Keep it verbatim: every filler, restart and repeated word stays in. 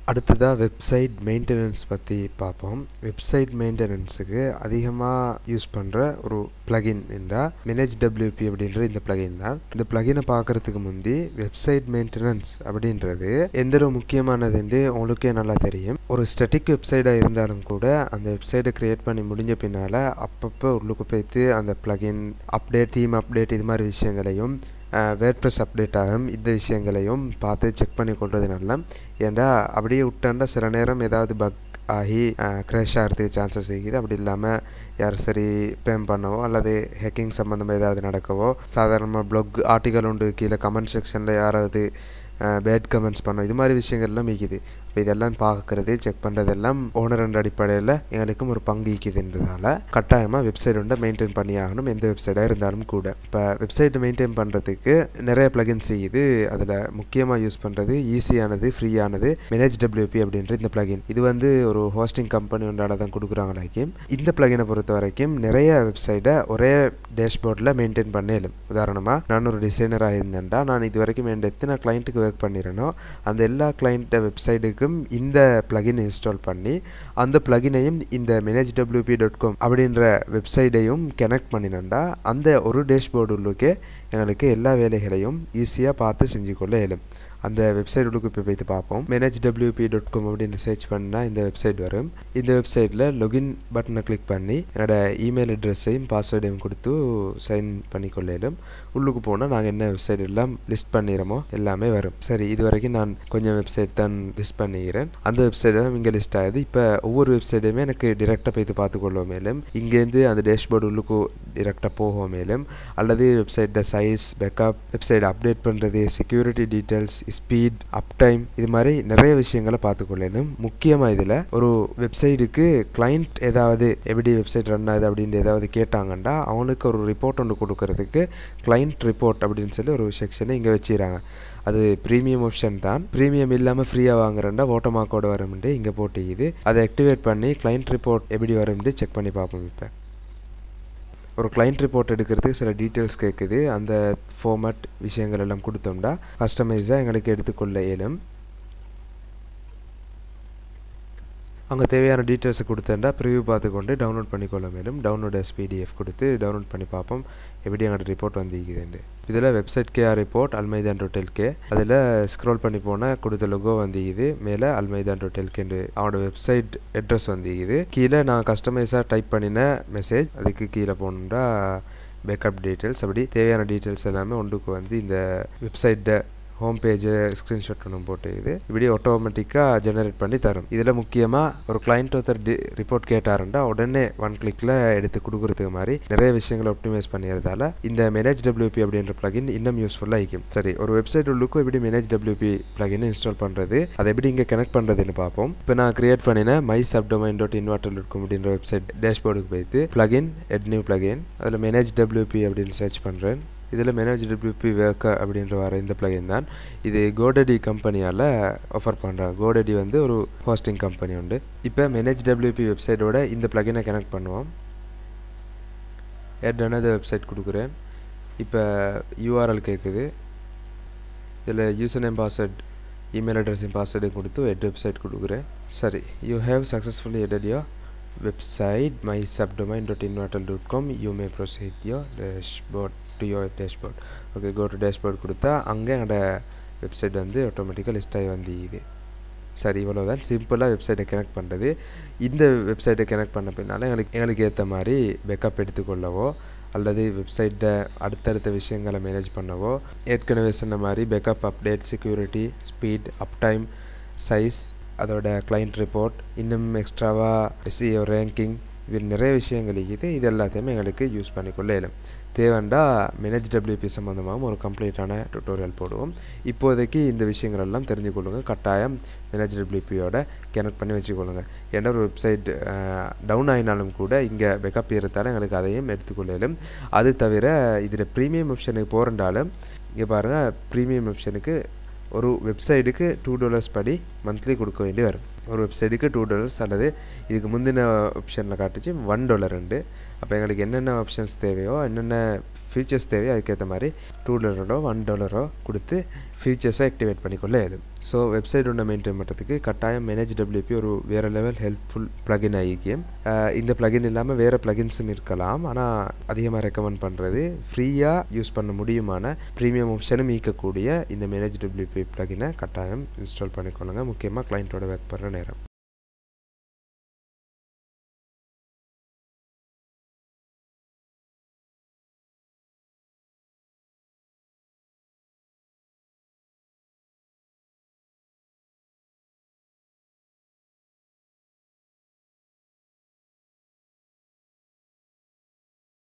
அடுத்ததா website maintenance பற்றி பார்ப்போம். வெப்சைட் மெயின்டெனன்ஸுக்கு அதிகமாக யூஸ் பண்ணுற ஒரு பிளகின் என்றால் Managewp அப்படின்ற இந்த பிளகின் தான். இந்த பிளகினை பார்க்குறதுக்கு முந்தி வெப்சைட் மெயின்டெனன்ஸ் அப்படின்றது எந்த ஒரு முக்கியமானது என்று உங்களுக்கே நல்லா தெரியும். ஒரு ஸ்டாட்டிக் வெப்சைட்டாக இருந்தாலும் கூட அந்த வெப்சைட்டை க்ரியேட் பண்ணி முடிஞ்ச பின்னால் அப்பப்போ உள்ளுக்கு போய்த்து அந்த பிளகின் அப்டேட், தீம் அப்டேட் இது மாதிரி விஷயங்களையும் WordPress அப்டேட் ஆகும் இந்த விஷயங்களையும் பார்த்து செக் பண்ணி கொள்வது நல்ல. ஏன்டா அப்படியே விட்டாண்டா சில நேரம் ஏதாவது பக் ஆகி க்ராஷ் ஆகிறதுக்கு சான்சஸ் இருக்குது. அப்படி இல்லாமல் யார் சரி பேம் பண்ணவோ அல்லது ஹேக்கிங் சம்மந்தமாக ஏதாவது நடக்கவோ, சாதாரணமாக ப்ளாக் ஆர்டிக்கல் உண்டு கீழே கமெண்ட் செக்ஷனில் யாராவது பேட் கமெண்ட்ஸ் பண்ணோம், இது மாதிரி விஷயங்கள்லாம் இருக்குது. இப்போ இதெல்லாம் பார்க்குறது செக் பண்ணுறதெல்லாம் ஓனர் என்ற அடிப்படையில் எங்களுக்கும் ஒரு பங்கு இருக்குதுன்றதால கட்டாயமாக வெப்சைட் வந்து மெயின்டைன் பண்ணி ஆகணும், எந்த வெப்சைட்டாக இருந்தாலும் கூட. இப்போ வெப்சைட்டை மெயின்டைன் பண்ணுறதுக்கு நிறைய பிளகின்ஸ் செய்யுது. அதில் முக்கியமாக யூஸ் பண்ணுறது ஈஸியானது, ஃப்ரீயானது Managewp அப்படின்ற இந்த பிளகின். இது வந்து ஒரு ஹோஸ்டிங் கம்பெனி ஒன்றால் தான் கொடுக்குறாங்களாக்கி. இந்த பிளகினை பொறுத்த வரைக்கும் நிறைய வெப்சைட்டை ஒரே டேஷ்போர்டில் மெயின்டைன் பண்ணேலும். உதாரணமாக நான் ஒரு டிசைனராக இருந்தேன்டா, நான் இது வரைக்கும் என் எத்தனை கிளைண்ட்டுக்கு ஒர்க் பண்ணிடுறேனோ அந்த எல்லா கிளைண்ட்டை வெப்சைட்டுக்கு இந்த பிளகின் இன்ஸ்டால் பண்ணி அந்த பிளகினையும் இந்த managewp டாட் காம் அப்படின்ற வெப்சைட்டையும் கனெக்ட் பண்ணினோம்டா அந்த ஒரு டேஷ்போர்டு உள்ளுக்கே எங்களுக்கு எல்லா வேலைகளையும் ஈஸியாக பார்த்து செஞ்சு கொள்ள இயலும். அந்த வெப்சைட் உள்ளுக்கு இப்போ போய்த்து பார்ப்போம். managewp டாட் காம் அப்படின்னு சர்ச் பண்ணால் இந்த வெப்சைட் வரும். இந்த வெப்சைட்டில் லொகின் பட்டனை கிளிக் பண்ணி என்னோட இமெயில் அட்ரஸையும் பாஸ்வேர்டையும் கொடுத்து சைன் பண்ணிக்கொள்ள இயலும். உள்ளுக்கு போனால் நாங்கள் என்ன வெப்சைட் எல்லாம் லிஸ்ட் பண்ணிடுறோமோ எல்லாமே வரும். சரி, இது வரைக்கும் நான் கொஞ்சம் வெப்சைட் தான் லிஸ்ட் பண்ணிக்கிறேன். அந்த வெப்சைட் தான் இங்கே லிஸ்ட் ஆகுது. இப்போ ஒவ்வொரு வெப்சைட்டையுமே எனக்கு டிரெக்டாக போய்த்து பார்த்துக்கொள்ள மேலும், இங்கேருந்து அந்த டேஷ்போர்டு உள்ளுக்கு டிரெக்டாக போக மேலும், அல்லது வெப்சைட்டை சைஸ், பேக்கப், வெப்சைட் அப்டேட் பண்ணுறது, security details, speed, uptime, இது மாதிரி நிறைய விஷயங்களை பார்த்துக்கொள்ளணும். முக்கியமாக இதில் ஒரு வெப்சைட்டுக்கு கிளைண்ட் ஏதாவது எப்படி வெப்சைட் ரன் ஆகுது அப்படின்னு ஏதாவது கேட்டாங்கன்னா அவனுக்கு ஒரு ரிப்போர்ட் ஒன்று கொடுக்கறதுக்கு கிளைண்ட் ரிப்போர்ட் அப்படின்னு சொல்லி ஒரு செக்ஷனை இங்கே வச்சுக்கிறாங்க. அது ப்ரீமியம் ஆப்ஷன் தான். ப்ரீமியம் இல்லாமல் ஃப்ரீயாக வாங்குறேன்டா ஓட்டோமாக்கோட வரும்ட்டு இங்கே போட்டிக்குது. அதை ஆக்டிவேட் பண்ணி கிளைண்ட் ரிப்போர்ட் எப்படி வரும்ட்டு செக் பண்ணி பார்ப்போம். இப்போ ஒரு கிளைண்ட் ரிப்போர்ட் எடுக்கிறதுக்கு சில டீட்டெயில்ஸ் கேட்குது. அந்த ஃபார்மேட் விஷயங்கள் எல்லாம் கொடுத்தோம்னா கஸ்டமைஸாக எங்களுக்கு எடுத்துக்கொள்ள இயலும். அங்கே தேவையான டீட்டெயில்ஸை கொடுத்தேன்டா ப்ரிவியூ பார்த்துக்கொண்டு டவுன்லோட் பண்ணிக்கொள்ள மேலும் டவுன்லோட் எஸ் பிடிஎஃப் கொடுத்து டவுன்லோட் பண்ணி பார்ப்போம் எப்படி எங்களோட ரிப்போர்ட் வந்துக்குதுண்டு. இதில் வெப்சைட் கேஆர் ரிப்போர்ட் அல்மைதான் டோட்டல் கே, அதில் ஸ்க்ரோல் பண்ணி போனால் கொடுத்த லொகோ வந்துக்குது. மேலே அல்மைதான் டோட்டல் கேண்டு அவனோட வெப்சைட் அட்ரஸ் வந்துக்குது. கீழே நான் கஸ்டமைஸாக டைப் பண்ணின மெசேஜ், அதுக்கு கீழே போகணுன்னா பேக்கப் டீட்டெயில்ஸ், அப்படி தேவையான டீட்டெயில்ஸ் எல்லாமே ஒன்றுக்கு வந்து இந்த வெப்சைட்டை ஹோம் பேஜை ஸ்க்ரீன்ஷாட் ஒன்று போட்டு இது இப்படி ஆட்டோமேட்டிக்காக ஜெனரேட் பண்ணி தரும். இதில் முக்கியமாக ஒரு கிளைண்ட் ஒருத்தர் டி ரிப்போர்ட் கேட்டாருண்டா உடனே ஒன் கிளிக்கில் எடுத்து கொடுக்குறதுக்கு மாதிரி நிறைய விஷயங்களை ஆப்டிமைஸ் பண்ணிடுறதால இந்த Managewp அப்படின்ற பிளகின் இன்னும் யூஸ்ஃபுல்லாக இருக்கும். சரி, ஒரு வெப்சைட் உள்ளுக்கும் எப்படி Managewp பிளகின் இன்ஸ்டால் பண்ணுறது, அதை எப்படி இங்கே கனெக்ட் பண்ணுறதுன்னு பார்ப்போம். இப்போ நான் கிரியேட் பண்ணின my subdomain dot inverter dot com அப்படின்ற வெப்சைட் டேஷ்போர்டுக்கு போய்த்து பிளகின் எட் நியூ பிளகின், அதில் Managewp அப்படின்னு சர்ச் பண்ணுறேன். இதில் Managewp வேர்க்க அப்படின்ற வர இந்த பிளகின் தான். இது கோடடி கம்பெனியால் ஆஃபர் பண்ணுறாங்க. கோடடி வந்து ஒரு ஹோஸ்டிங் கம்பெனி உண்டு. இப்போ Managewp வெப்சைட்டோட இந்த பிளகினை கனெக்ட் பண்ணுவோம். எட் another வெப்சைட் கொடுக்குறேன். இப்போ யூஆர்எல் கேட்குது. இதில் யூசர் நேம், பாஸ்வேர்ட், இமெயில் அட்ரஸையும் பாஸ்வேர்டையும் கொடுத்து எட் வெப்சைட் கொடுக்குறேன். சரி, you have successfully added your website my subdomain dot inverter dot com, you may proceed your dashboard to your dashboard. Okay, go to dashboard கொடுத்தா அங்கே என்னோட வெப்சைட் வந்து ஆட்டோமேட்டிக்காக லிஸ்ட் ஆகி வந்துது. சரி, இவ்வளோ தான் சிம்பிளாக வெப்சைட்டை கனெக்ட் பண்ணுறது. இந்த வெப்சைட்டை கனெக்ட் பண்ண பின்னால் எங்களுக்கு எங்களுக்கு ஏற்ற மாதிரி பேக்கப் எடுத்துக்கொள்ளவோ அல்லது வெப்சைட்டை அடுத்தடுத்த விஷயங்களை மேனேஜ் பண்ணவோ ஏற்கனவே சொன்ன மாதிரி backup, update, security, speed, uptime, size, அதோட கிளைண்ட் ரிப்போர்ட், இன்னும் எக்ஸ்ட்ராவாக எஸ்இஓ ரேங்கிங், இது நிறைய விஷயங்கள் இருக்குது. இது எல்லாத்தையுமே எங்களுக்கு யூஸ் பண்ணிக்கொள்ள இயலும். தேவைண்டா Managewp சம்மந்தமாகவும் ஒரு கம்ப்ளீட்டான டுட்டோரியல் போடுவோம். இப்போதைக்கு இந்த விஷயங்கள் எல்லாம் தெரிஞ்சுக்கொள்ளுங்கள். கட்டாயம் Managewpயோட கனெக்ட் பண்ணி வச்சுக்கொள்ளுங்கள். ஏன்னா ஒரு வெப்சைட் டவுன் ஆகினாலும் கூட இங்கே பேக்கப் இருந்தாலும் எங்களுக்கு அதையும் எடுத்துக்கொள்ளும். அது தவிர இதில் ப்ரீமியம் ஆப்ஷனுக்கு போகிறண்டாலும் இங்கே பாருங்கள், ப்ரீமியம் ஆப்ஷனுக்கு ஒரு வெப்சைட்டுக்கு டூ டாலர்ஸ் படி மந்த்லி கொடுக்க வேண்டி வரும். ஒரு வெப்சைட்டுக்கு டூ டாலர்ஸ் அல்லது இதுக்கு முந்தின ஆப்ஷனில் காட்டுச்சு ஒன் டாலர் உண்டு. அப்போ எங்களுக்கு என்னென்ன ஆப்ஷன்ஸ் தேவையோ, என்னென்ன ஃபீச்சர்ஸ் தேவையோ அதுக்கேற்ற மாதிரி டூ டாலரோ ஒன் டாலரோ கொடுத்து ஃபீச்சர்ஸை ஆக்டிவேட் பண்ணிக்கொள்ள இயலும். ஸோ வெப்சைட் ஒன்று மெயின்டைன் பண்ணுறதுக்கு கட்டாயம் மேனேஜ்டபிள்யூபி ஒரு வேறு லெவல் ஹெல்ப்ஃபுல் ப்ளகின் ஆகிக்கும். இந்த ப்ளகின் இல்லாமல் வேறு ப்ளகின்ஸும் இருக்கலாம். ஆனால் அதிகமாக ரெக்கமெண்ட் பண்ணுறது ஃப்ரீயாக யூஸ் பண்ண முடியுமான ப்ரீமியம் ஆப்ஷனும் ஈக்கக்கூடிய இந்த மேனேஜ்டபிள்யூபி ப்ளகினை கட்டாயம் இன்ஸ்டால் பண்ணிக்கொள்ளுங்க, முக்கியமாக கிளைண்ட்டோட ஒர்க் பண்ணுற நேரம்.